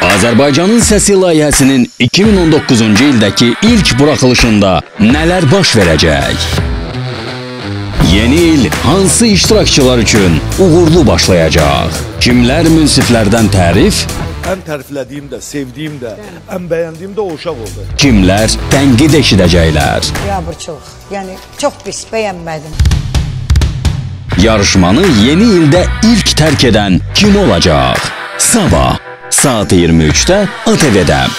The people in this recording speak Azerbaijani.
Azərbaycanın Səsi layihəsinin 2019-cu ildəki ilk buraxılışında nələr baş verəcək? Yeni il hansı iştirakçılar üçün uğurlu başlayacaq? Kimlər münsiflərdən tərif? Ən təriflədiyim də, sevdiyim də, ən bəyəndiyim də o uşaq oldu. Kimlər tənqid eşidəcəklər? Biabırçılıq, yəni çox pis, bəyənmədim. Yarışmanı yeni ildə ilk tərk edən kim olacaq? Sabah saat 23-də ATV-də.